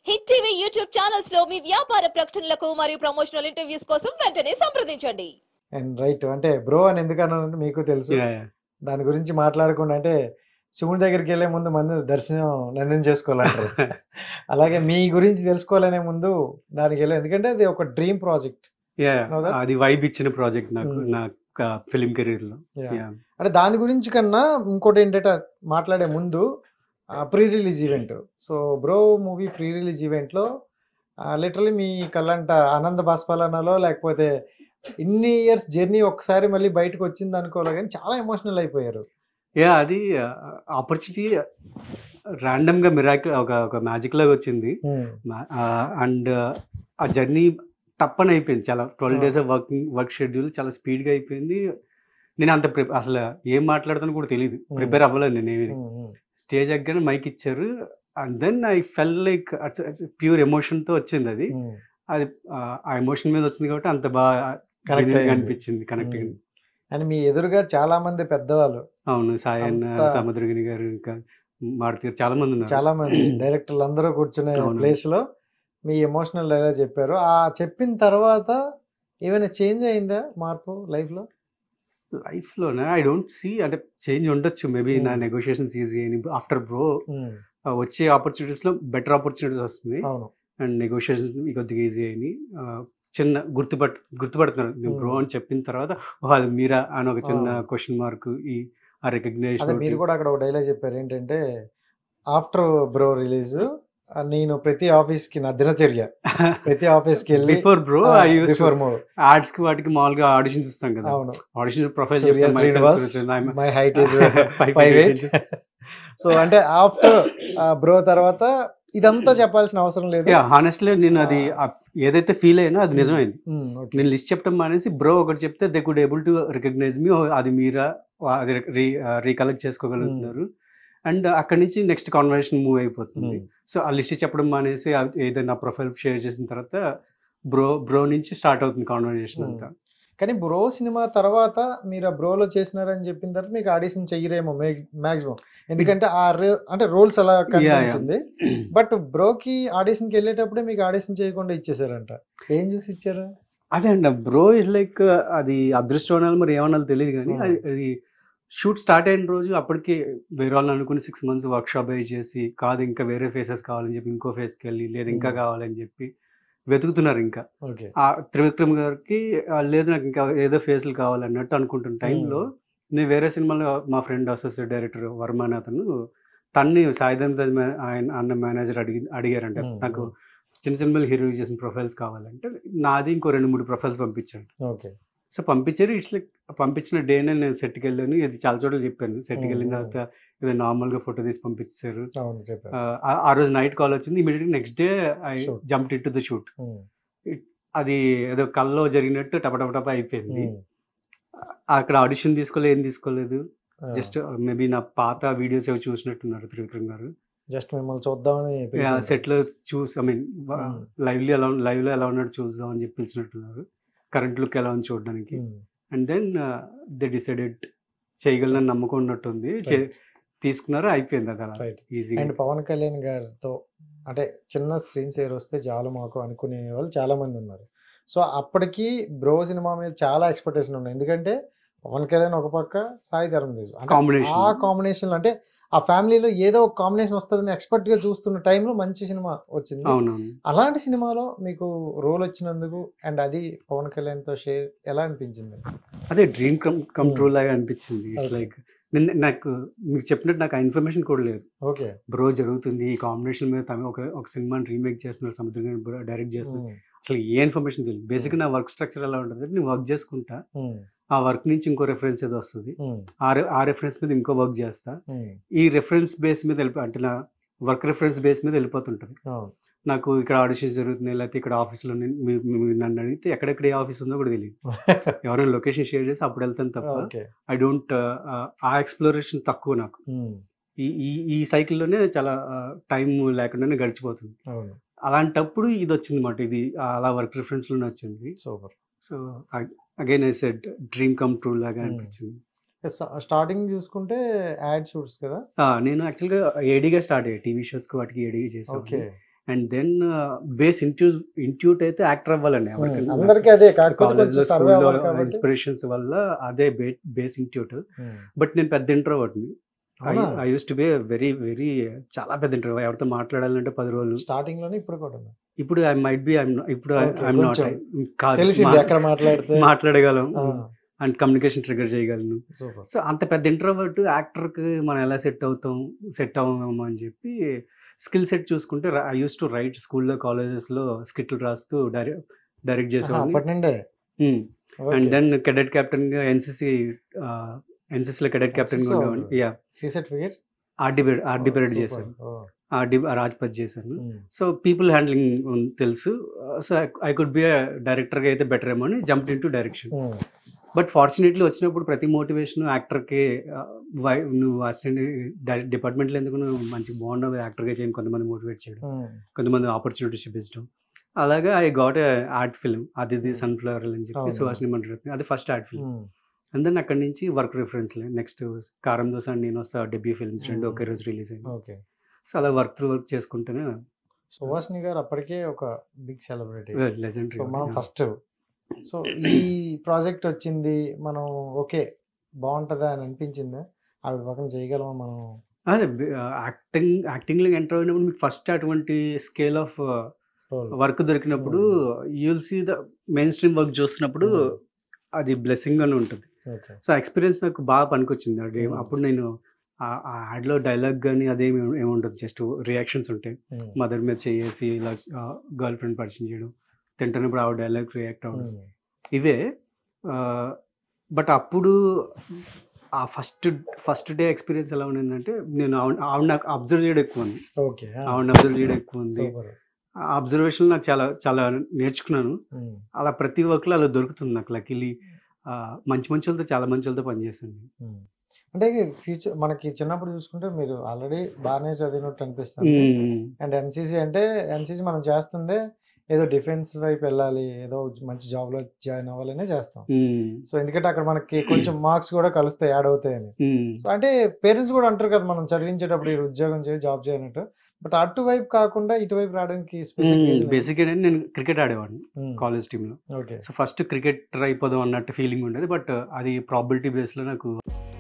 Hit TV YouTube channels లో మీ వ్యాపార ప్రకటనలకు మరియు ప్రమోషనల్ ఇంటర్వ్యూస్ కోసం వెంటనే సంప్రదించండి. అండ్ రైట్ అంటే బ్రో అని ఎందుకన్నానంటే మీకు తెలుసు. దాని గురించి మాట్లాడకుండా అంటే శివుని దగ్గరికి వెళ్ళే ముందు మంది దర్శనం నిర్ణయం చేసుకోవాలంటారు. అలాగే మీ గురించి తెలుసుకోవాలనే ముందు దానికి వెళ్ళాం, ఎందుకంటే అది ఒక డ్రీమ్ ప్రాజెక్ట్. అది వైబ్ ఇచ్చిన ప్రాజెక్ట్ నాకు నా ఫిలిం కెరీర్ లో. అంటే దాని గురించి కన్నా ఇంకోటి ఏంటంటే మాట్లాడే ముందు pre release event. So bro movie pre release ఈవెంట్లో లిటరలీ మీ కళ్ళంట ఆనంద బాష్పాలనాలో లేకపోతే ఇన్ని ఇయర్స్ జర్నీ ఒకసారి మళ్ళీ బయటకు వచ్చింది అనుకోలే, కానీ చాలా ఎమోషనల్ అయిపోయారు. అది ఆపర్చునిటీ ర్యాండమ్ గా మిరాకిల్ ఒక మ్యాజిక్ లాగా వచ్చింది. అండ్ ఆ జర్నీ టప్పని అయిపోయింది. చాలా 12 days వర్క్ షెడ్యూల్ చాలా స్పీడ్గా అయిపోయింది. నేను అంత అసలు ఏం మాట్లాడుతాను కూడా తెలియదు, ప్రిపేర్ అవ్వలేదు. నేను స్టేజ్ ఎగ్గానే మైక్ ఇచ్చారు, and then I fell like pure ఎమోషన్తో వచ్చింది అది. అది ఆ ఎమోషన్ మీద వచ్చింది కాబట్టి అంత బాగా అనిపించింది, కనెక్ట్ అయింది. అండ్ మీ ఎదురుగా చాలా మంది పెద్దవాళ్ళు, అవును, సాయన్న, సముద్రగిరి గారు, ఇంకా మారుతి గారు, చాలా మంది ఉన్నారు. చాలా మంది డైరెక్టర్లు అందరూ కూర్చునే ప్లేస్ లో మీ ఎమోషనల్ డైలాగ్ చెప్పారు. ఆ చెప్పిన తర్వాత ఏమైనా చేంజ్ అయిందా, మార్పు లైఫ్లోనే? ఐ డోంట్ సీ, అంటే చేంజ్ ఉండొచ్చు మేబీ. నా నెగోషియేషన్స్ ఈజీ అని ఆఫ్టర్ బ్రో వచ్చే ఆపర్చునిటీస్లో బెటర్ ఆపర్చునిటీస్ వస్తుంది, అండ్ నెగోషియేషన్ కొద్దిగా ఈజీ అయింది. చిన్న గుర్తుపడుతున్నారు నేను బ్రో అని చెప్పిన తర్వాత, అది మీరా అని ఒక చిన్న క్వశ్చన్ మార్క్, ఈ రికగ్నైజేషన్. మీరు కూడా అక్కడ ఒక డైలాగ్ చెప్పారు ఏంటంటే, ఆఫ్టర్ బ్రో రిలీజ్ నేను ప్రతి ఆఫీస్ కి నా దినచర్య, ప్రతి ఆఫీస్ కి వెళ్ళి before bro before move ads కి వాటికి మామూలుగా ఆడిషన్స్ ఇస్తాం కదా. Audition profile my height is 5'8". So అంటే ఆఫ్టర్ బ్రో తర్వాత ఇదంతా చెప్పాల్సిన అవసరం లేదు. హానెస్ట్లీ నేను అది ఏదైతే ఫీల్ అయినా అది నిజమైంది. నేను లిస్ట్ చెప్పడం మానేసి బ్రో ఒకటి చెప్తే they could able to recognise me, అది మీరా, అది రీకలెక్ట్ చేసుకోగలుగుతున్నారు. అండ్ అక్కడి నుంచి నెక్స్ట్ కాన్వర్సేషన్ మూవ్ అయిపోతుంది. సో ఆ లిస్ట్ చెప్పడం మానేసి ఏదైనా ప్రొఫైల్ షేర్ చేసిన తర్వాత బ్రో నుంచి స్టార్ట్ అవుతుంది కాన్వర్సేషన్ అంతా. కానీ బ్రో సినిమా తర్వాత మీరు ఆ బ్రోలో చేసినారని చెప్పిన తర్వాత మీకు ఆడిషన్ చెయ్యరేమో మాక్సిమం, ఎందుకంటే అంటే రోల్స్ అలా కనిపించింది. బట్ బ్రోకి ఆడిషన్కి వెళ్ళేటప్పుడే మీకు ఆడిషన్ చేయకుండా ఇచ్చేసారంట. ఏం చూసి ఇచ్చారు? అదే అండి, బ్రో ఇస్ లైక్ అది అదృష్టం అనాలి మరి ఏమనాలి తెలియదు, కానీ అది షూట్ స్టార్ట్ అయిన రోజు అప్పటికి వేరే వాళ్ళని అనుకుని 6 months వర్క్ షాప్ అయి చేసి, కాదు ఇంకా వేరే ఫేసెస్ కావాలని చెప్పి ఇంకో ఫేస్కి వెళ్ళి, లేదు ఇంకా కావాలని చెప్పి వెతుకుతున్నారు. ఇంకా ఆ త్రివిక్రమ్ గారికి లేదు నాకు ఇంకా ఏదో ఫేస్లు కావాలన్నట్టు అనుకుంటున్న టైంలో నేను వేరే సినిమాలో మా ఫ్రెండ్ అసోసియేట్ డైరెక్టర్ వర్మ అని అతను, తన్ని సాయిధం ఆయన అన్న మేనేజర్ అడిగారంటే నాకు చిన్న సినిమాలు హీరో చేసిన ప్రొఫైల్స్ కావాలంటే, నాది ఇంకో 2-3 ప్రొఫైల్స్ పంపించాను. సో పంపించారు. ఇట్స్ లైక్ పంపించిన డేనే నేను సెట్కి వెళ్ళాను. ఇది చాలా చోట్ల చెప్పాను. సెట్కి వెళ్ళిన తర్వాత ఏదో నార్మల్గా ఫోటో తీసి పంపించారు. ఆ రోజు నైట్ కాల్ వచ్చింది. ఇమీడియట్గా next day I jumped into the shoot. అది ఏదో కల్లో జరిగినట్టు టపటపటప అయిపోయింది. అక్కడ ఆడిషన్ ఏం తీసుకోలేదు. జస్ట్ మేబీ నా పాత వీడియోస్ ఏవో చూసినట్టున్నారు త్రివిక్రమ్ గారు. జస్ట్ మిమ్మల్ని చూద్దామని సెట్ లో ఐ మీన్ లైవ్ లో ఎలా ఉన్నట్టు చూద్దాం అని చెప్పి పిలిచినట్టున్నారు, కరెంట్ లుక్ ఎలా ఉంది చూడడానికి. అండ్ దెన్ దే డిసైడెడ్ చేయగలనని నమ్మకం ఉన్నట్టుంది, తీసుకున్నారు, అయిపోయింది అది అలా ఈజీ. అండ్ పవన్ కళ్యాణ్ గారితో అంటే చిన్న స్క్రీన్ షేర్ వస్తే చాలు మాకు అనుకునే వాళ్ళు చాలా మంది ఉన్నారు. సో అప్పటికి బ్రో సినిమా మీద చాలా ఎక్స్పెక్టేషన్ ఉన్నాయి, ఎందుకంటే పవన్ కళ్యాణ్ ఒక పక్క, సాయి ధరమ్ తేజ్, ఆ కాంబినేషన్ అంటే ఆ ఫ్యామిలీలో ఏదో ఒక కాంబినేషన్ వస్తుందని ఎక్స్పెక్ట్ గా చూస్తున్న టైంలో మంచి సినిమా వచ్చింది. అలాంటి సినిమాలో మీకు రోల్ వచ్చినందుకు అండ్ అది పవన్ కళ్యాణ్ తో షేర్ ఎలా అనిపించింది? అదే డ్రీమ్ కమ్ ట్రూ లాగా అనిపించింది. ఇట్స్ లైక్ నాకు మీకు చెప్పినట్టు నాకు ఆ ఇన్ఫర్మేషన్ కూడా లేదు. ఓకే బ్రో జరుగుతుంది, ఈ కాంబినేషన్ మీద ఒక సినిమాని రీమేక్ చేస్తున్నారు, సముద్రం డైరెక్ట్ చేస్తున్నారు, అసలు ఏ ఇన్ఫర్మేషన్ తెలియదు. బేసిక్గా నా వర్క్ స్ట్రక్చర్ ఎలా ఉంటుంది, నేను వర్క్ చేసుకుంటా, ఆ వర్క్ నుంచి ఇంకో రెఫరెన్స్ ఏదో వస్తుంది, ఆ రెఫరెన్స్ మీద ఇంకో వర్క్ చేస్తా, ఈ రెఫరెన్స్ బేస్ మీద అంటే నా వర్క్ రెఫరెన్స్ బేస్ మీద వెళ్ళిపోతుంటది. నాకు ఇక్కడ ఆడిషన్స్ జరుగుతున్నాయి, లేకపోతే ఇక్కడ ఆఫీస్లో నన్ను అడిగితే ఎక్కడెక్కడ ఏ ఆఫీస్ ఉందో కూడా తెలియదు. ఎవరైనా లొకేషన్ షేర్ చేసి అప్పుడు వెళ్తాను తప్ప ఐ డోంట్, ఆ ఎక్స్ప్లోరేషన్ తక్కువ నాకు. ఈ సైకిల్లోనే చాలా టైం లేకుండానే గడిచిపోతుంది. అలాంటప్పుడు ఇది వచ్చింది మాట, ఇది అలా వర్క్ రిఫరెన్స్ లోనే వచ్చింది. Super. So again I said dream come true లాగా అనిపించింది. స్టార్టింగ్ చూసుకుంటే యాడ్ షూట్స్ కదా, నేను యాక్చువల్గా ఏడీగా స్టార్ట్ అయ్యాయి, టీవీ షోస్కి వాటికి ఏడీగా చేసాను. అండ్ దెన్ బేస్ ఇంట్యూట్ అయితే యాక్టర్ అవ్వాలండి అందరికీ అదే, కాకపోతే కాలేజ్ కొంచెం లో సర్వే స్కూల్లో అవ్వాలి కాబట్టి. ఇన్స్పిరేషన్స్ వల్ల అదే బేస్ ఇంట్యూట్. బట్ నేను పెద్ద ఇంట్రోవర్ట్ ని. అవునా? I use to be very very చాలా పెద్ద ఇంట్రో. ఎవరితో మాట్లాడాలంటే 10 రోజులు. స్టార్టింగ్ లోనే ఇప్పుడు కూడా ఇప్పుడు ఐ మైట్ బి ఇప్పుడు Okay, ఐఎమ్ నాట్, కొంచెం కాదు, తెలిసింది ఎక్కడ మాట్లాడితే. మాట్లాడగలం అండ్ కమ్యూనికేషన్ ట్రిగర్ చేయగలను. సూపర్. సో అంత పెద్ద ఇంట్రోవర్ట్ యాక్టర్కి మనం ఎలా సెట్ అవ్వమేమో అని చెప్పి స్కిల్ సెట్ చూసుకుంటే ఐ యూస్ టు రైట్ స్కూల్లో కాలేజెస్లో స్కిట్లు రాస్తూ డైరెక్ట్ చేసేవాడిని. అప్పటి నుండే. అండ్ దెన్ కెడెట్ కెప్టెన్గా ఎన్సిసిలో కెడెట్ కెప్టెన్గా ఉండేవాడిని. Yeah, C certificate RD period చేశాను, రాజ్పథ్ చేశాను. సో పీపుల్ హ్యాండ్లింగ్ తెలుసు. సో ఐ కుడ్ బి డైరెక్టర్గా అయితే బెటర్ ఏమో అని jump into direction. But fortunately వచ్చినప్పుడు ప్రతి మోటివేషన్ యాక్టర్కి నువ్వు అసిస్టెంట్ డిపార్ట్మెంట్లో ఎందుకు నువ్వు మంచి బాగున్నావు యాక్టర్గా చేయని కొంతమంది మోటివేట్ చేయడం, కొంతమంది ఆపర్చునిటీస్ చూపించడం. అలాగా ఐ గాట్ ఆర్ట్ ఫిల్మ్ అది సన్ఫ్లవర్ అని చెప్పి సుహాసిని మండలి, అది first art film. And then అక్కడి నుంచి వర్క్ రిఫరెన్స్ నెక్స్ట్ కారం దోశ అండ్ నేను వస్తా డెబ్యూ ఫిల్మ్స్ రెండు ఒకే రోజు రిలీజ్ అయింది. సో అలా వర్క్ చేసుకుంటేనే సుహాసిని గారు అప్పటికే ఒక బిగ్ సెలబ్రిటీ, లెజెండరీ. సో మనం ఫస్ట్ సో ఈ ప్రాజెక్ట్ వచ్చింది, మనం ఓకే బాగుంటుందా అని అనిపించిందా? ఆవిడ పక్కన చేయగలమా మనం? అదే యాక్టింగ్లో ఎంటర్ అయినప్పుడు మీకు ఫస్ట్ అటువంటి స్కేల్ ఆఫ్ వర్క్ దొరికినప్పుడు you'll see the main stream work చూస్తున్నప్పుడు అది బ్లెస్సింగ్ అని ఉంటుంది. సో ఎక్స్పీరియన్స్ నాకు బాగా పనికొచ్చింది. అది అప్పుడు నేను ఆ యాడ్లో డైలాగ్ కానీ అదేమి ఏముంటుంది, జస్ట్ రియాక్షన్స్ ఉంటాయి. మదర్ మీద చేసి ఇలా గర్ల్ ఫ్రెండ్ పరిచయం చేయడం, తింటున్నప్పుడు ఆ డైలాగ్ రియాక్ట్ అవ్వడం, ఇవే. బట్ అప్పుడు ఆ ఫస్ట్ డే ఎక్స్పీరియన్స్ ఎలా ఉండిందంటే నేను ఆవిడ నాకు అబ్జర్వ్ చేయడం ఎక్కువ ఉంది. ఆ అబ్జర్వేషన్ నాకు చాలా చాలా నేర్చుకున్నాను. అలా ప్రతి వర్క్లో అలా దొరుకుతుంది నాకు. లక్కీలీ మంచి వాళ్ళతో చాలా మంచి వాళ్ళతో పనిచేస్తాను. అంటే ఫ్యూచర్ మనకి చిన్నప్పుడు చూసుకుంటే మీరు ఆల్రెడీ బాగానే చదివినట్టు అనిపిస్తుంది. అండ్ ఎన్సీసీ అంటే ఎన్సీసీ మనం చేస్తుందే ఏదో డిఫెన్స్ వైపు వెళ్ళాలి, ఏదో మంచి జాబ్ లో జాయిన్ అవ్వాలనే చేస్తాం. సో ఎందుకంటే అక్కడ మనకి కొంచెం మార్క్స్ కూడా కలుస్తాయి, యాడ్ అవుతాయని. సో అంటే పేరెంట్స్ కూడా అంటారు కదా మనం చదివించేటప్పుడు ఈ ఉద్యోగం చేయి, జాబ్ చేయనట్టు. బట్ అటువైపు కాకుండా ఇటువైపు రావడానికి బేసిక్ నేను క్రికెట్ ఆడేవాడిని కాలేజ్ టీంలో. సో ఫస్ట్ క్రికెటర్ అయిపోదాం అన్నట్టు ఫీలింగ్ ఉండేది. బట్ అది ప్రాబిలిటీ బేస్లో నాకు